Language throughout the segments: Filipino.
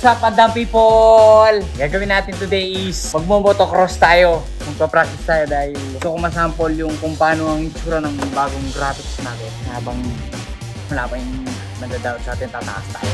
What's up, Andam people? Gagawin natin today is magmo-motocross tayo. Magpa-practice tayo dahil gusto ko masample yung kung paano ang itsura ng bagong graphics natin. Habang wala pa yung nagda-doubt sa atin, tataas tayo.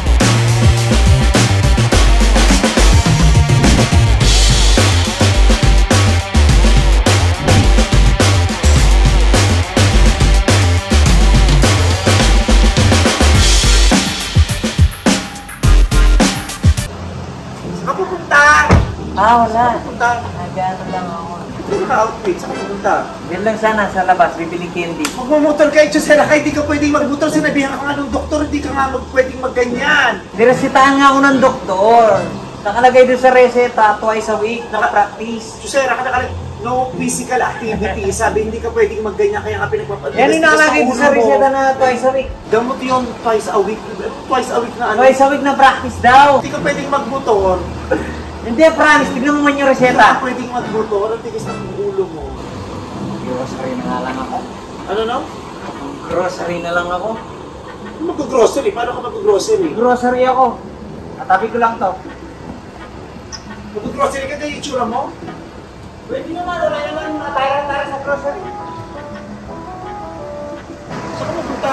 Wala. Nag-ano lang ako. Naka-outfit, saan ka pupunta? Yan lang sana sa labas, bibili candy. Magmumotor ka, Chusera, kaya hindi ka pwedeng magmotor. Sinabihan ka nga ng doktor, hindi ka nga pwedeng magganyan. Diresitahan nga ako ng doktor. Nakalagay doon sa reseta, twice a week, naka-practice. Chusera, no physical activity. Sabi, hindi ka pwedeng magganyan, kaya nga pinagpapadala. Yan yung nakalagay doon sa reseta na twice a week. Gamot yun, twice a week. Twice a week na ano? Twice a week na practice daw. Hindi ka pwedeng magmotor. Hindi, promise. Tignan mo man yung reseta. Hindi ka pwedeng magmotor. Ang tigas ng ulo mo. Grocery na nga lang ako. Ano no? Grocery na lang ako. Mag-grocery? Paano ka mag-grocery? Grocery ako. Katabi ko lang to. Mag-grocery ka dahil itsura mo? Pwede naman. Wala naman matara-tara sa grocery. Saan ka pupunta?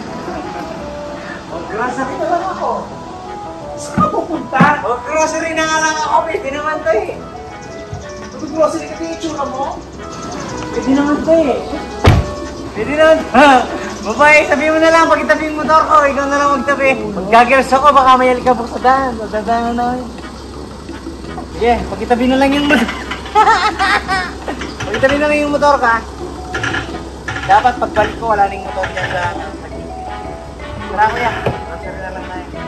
Grocery na lang ako. Saan ka pupunta? Grocery na nga lang ako. Pwede naman to eh. Mag-grocery ka dahil itsura mo? Pwede naman to eh. Pwede naman. Babae, sabihin mo na lang. Pagkitabi yung motor ko, ikaw na lang magtabi. Mag-gaggers ako, baka mayali ka sa daan. Magdadaan na ako. Sige, pagkitabi na lang yung motor. Pagkitabi na lang yung motor ka. Dapat pagbalik ko, wala ning motor dyan sa... Tara kuya, grocery na lang na yun.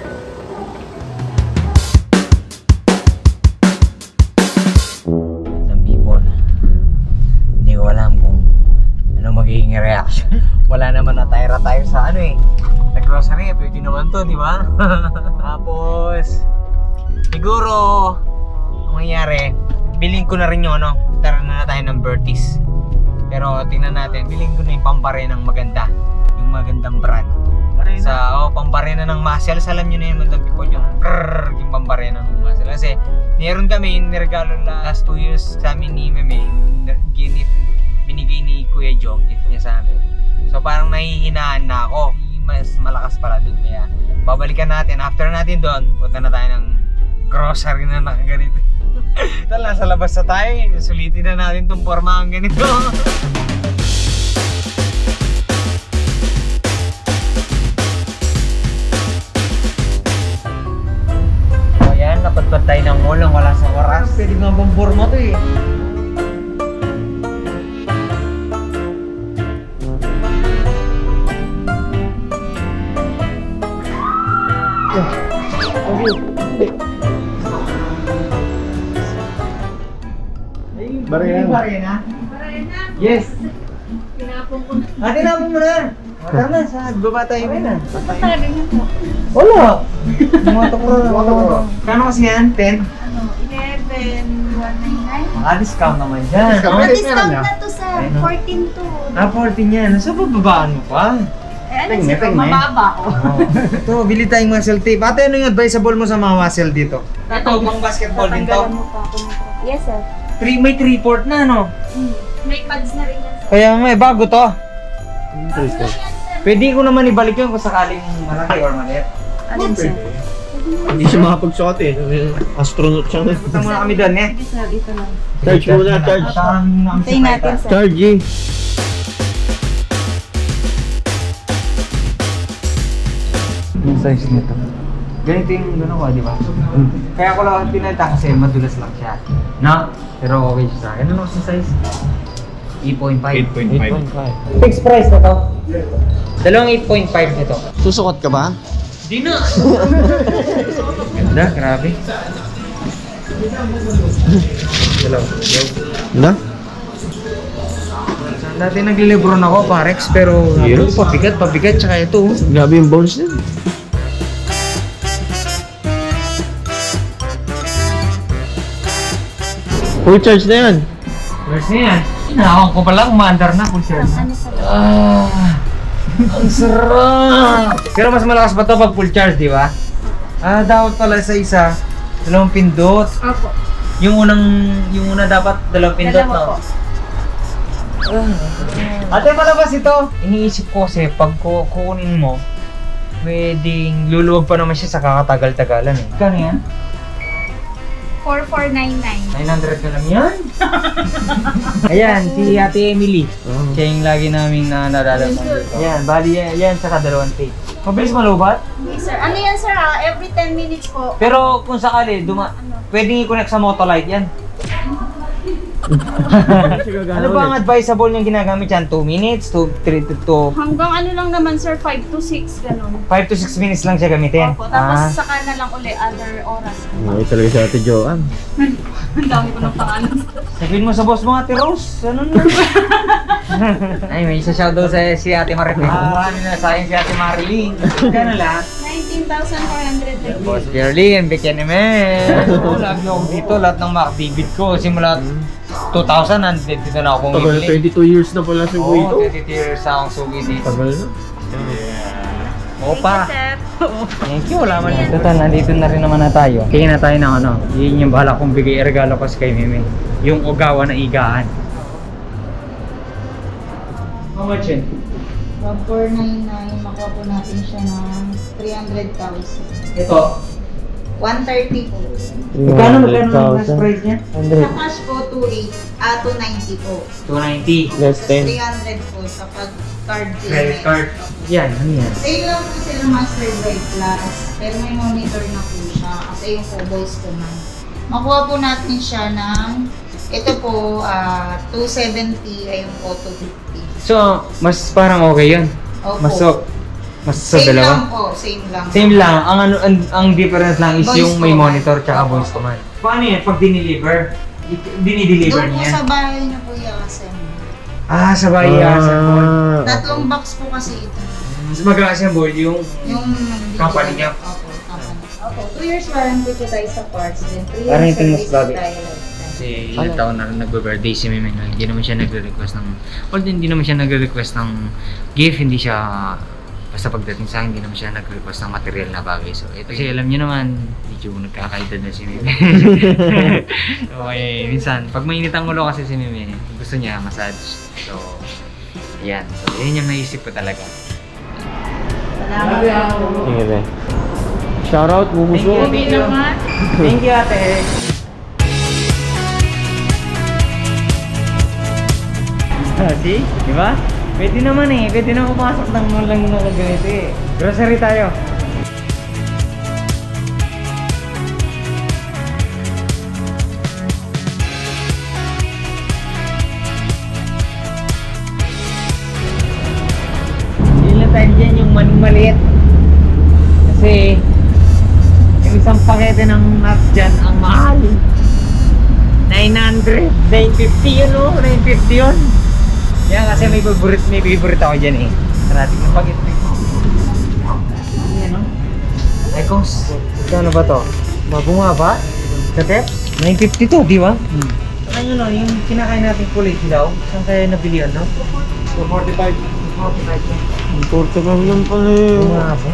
Hindi ko alam kung ano magiging reaction. Wala naman natayra tayo sa ano eh. Sa grocery, pwede naman to, di ba? Tapos, siguro, ang mangyayari, bilhin ko na rin yung ano, tara na tayo ng Bertis. Pero tingnan natin, bilhin ko na yung pambarena ng maganda. Yung magandang brand. Sa pambarena ng muscles, alam nyo na yung magandang people, yung pambarena ng muscles. Kasi, meron kami yung niregalo last 2 years sa amin ni Meme. Binigay ni Kuya Jong, gift niya sa amin. So parang nahihinaan na ako. Mas malakas pala doon. Kaya babalikan natin. After natin doon, punta na tayo ng grocery na nakaganito. Tala, sa labas na tayo. Sulitin na natin itong pormahan ganito. O yan, napatpat tayo ng mall nang wala sa oras. Pwede nga bang porma to eh. Barena? Barena? Yes! Tinapon ko na. Tinapon mo na! Tara na, sa baba tayo na. Patarin niyo po. Wala! Motocross. Kano kasi yan? 10? 11,199. Discount naman dyan. Discount na to sa 14 to. 14 yan. Sa bababaan mo pa? Ano siya? Mababa ko. Ito, bili tayong muscle tape. Ate, ano yung advisable mo sa mga muscle dito? Ito, pang basketball din to. Tatanggalan mo pa ako ng Yes, sir. May 3/4 na, no? May pads na rin yan, sir. Kaya may bago to. Pwede ko naman ibalik yun kung sakaling malaki or maliit. Ano, sir? Hindi siya makapagsuot eh. Astronaut siya. Punta muna kami doon, eh. Sige, sir. Dito lang. Charge muna, charge. Hintayin natin, sir. Charge eh. Yung size nito. Ganito yung gano'n ko, di ba? Kaya ko lang pinalita kasi madulas lang siya. No? Pero okay siya sa akin. Ano sa size? 8.5. 8.5. Fixed price na to. Dalawang 8.5 nito. Susukot ka ba? Di na! Ganda, grabe. Hello. Wala? Dati naglilibron ako, Parex, pero Yes. pabigat, tsaka ito. Grabe yung bones niya. Full charge na yan. Where's na yan? Nakakon ko palang, umandar na kung siya. Ano, sir? Ang sarap! Pero mas malakas pa to pag full charge, di ba? Dapat pala sa isa, 2 pindot. Opo. Yung una dapat 2 pindot, Dalawa po. no? Ate, palabas ito. Iniisip ko kasi pag kukunin mo, pwedeng luluwag pa naman siya sa kakatagal-tagalan eh. Kano yan? 4499. 900 ka lang yan? Ayan, si Ate Emily. Siya yung lagi namin nadalaman dito. Ayan, bali yan saka 2 tape. Mabilis malubat? Hindi sir. Ano yan sir every 10 minutes po. Pero kung sakali, pwedeng i-connect sa Motolite yan. Ano ba ang advisable yung ginagamit yan? 2 minutes? 3 to Hanggang ano lang naman sir, 5 to 6 ganun. 5 to 6 minutes lang siya gamitin? Opo, tapos saka na lang uli other oras. Ay, talaga si Ate Joanne. Ang dami ko ng pangalan. Sabihin mo sa boss mo, Ate Rose, ano na? Ay, may isa shoutout sa si Ate Marilyn. Marami na sa akin si Ate Marilyn. Kano lang? 19,400. Boss Pierlin, bigyan naman. Oo, lagi ako dito, lahat ng Mac David ko. Simula 2000, nandito na ako Tagal, bumibili. 22 years na pala si Boy ito. Oo, 22 years akong sugi dito. Tagal na. Opa. Thank you, wala man yan. Total, nandito na rin naman na tayo. Kaya na tayo ng ano, yun yung bahala kong bigay regalo ko sa kay Mimi. Yung Ogawa na igaan. How much yun? 499, makuha po natin siya ng 300,000. Ito. 130 po. Magkano ang last price niya? Sa cash po, 290 po. 290. Less Tapos 10. 300 po sa pag-card Credit card. Yan, ano yan? Sale lang po sila Master Bright Plus. Pero may monitor na po siya. Kasi yung Cobalt ko na. Makuha po natin siya ng, ito po, 270 ay yung po 250. So, mas parang okay yun. Opo. Mas sa Same dalawa. lang po, same lang. Same lang. Ang difference lang is Voice yung may command. monitor tsaka Opo. voice command. Paano yan? Pag dinideliver? Dinideliver Doon po niya? sa bahay niyo po i-assemble. Sa bahay assemble. Tatlong box po kasi ito. Mas mag-assemble yung Yung company niya. Opo, company. Opo, 2 years warranty po tayo sa parts. Then 3 Parang years yung mas service po bagay. tayo lifetime. Kasi ilang taon na rin nag-birthday si Mimi. Hindi naman siya nagre-request ng... Although hindi naman siya nagre-request ng gift, hindi siya... Basta pagdating sa akin, hindi naman siya nag-request ng material na bagay. So, ito kasi alam niyo naman, medyo nagkakaedad na si Mimi. Okay, minsan, pag mainit ang ulo kasi si Mimi, gusto niya massage. So, yan. So, yun yung naisip ko talaga. Salamat po. Sige. Shoutout, Bubuso. Thank you. Thank you, ate. See? Diba? Pwede naman eh. Pwede na pumasok ng mall lang na ganito eh. Grocery tayo. Hindi lang tayo dyan yung maning maliit. Kasi yung isang pakete ng nuts dyan ang mahal. 900, 950 yun o, 950 yun. Yan kasi may favorite ako dyan eh. Natin yung pakete. Ayan o. Ekos, kano ba to? Mabunga ba? Kateps? 950 to, di ba? Ano no, yung kinakain natin kulay daw, saan kaya nabilihan no? 245. 245 Ang Portugal lang pala eh. Bunga ba?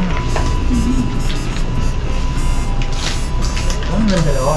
Ano yung dalawa?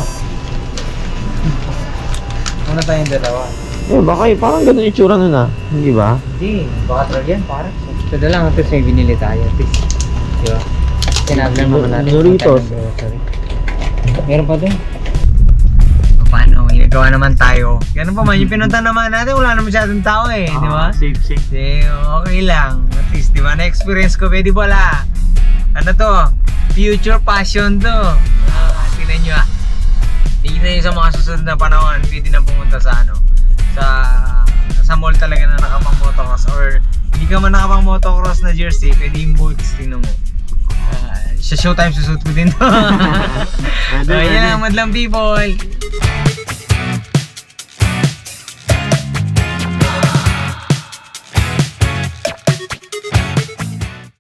Ano tayong dalawa? Eh, baka parang ganun itsura nun ah. Hindi ba? Hindi, baka talaga yan parang. Ito na lang, ito may binili tayo. Di ba? Tinaglan naman natin. Doritos. Meron pa din. Paano? May nagawa naman tayo. Ganun pa man, yung pinunta naman natin, wala naman masyadong tao eh. Di ba? Safe. Okay lang. At least, di ba? Na-experience ko, pwede wala. Ano to? Future passion to. Tingnan nyo ah. Tingnan nyo sa mga susunod na panahon, pwede na pumunta sa ano. Sa mall talaga na nakapang motocross or hindi ka man nakapang motocross na jersey, pwede yung boots, tingnan mo. Sa showtime susuot ko din to. So, yan, madlang people.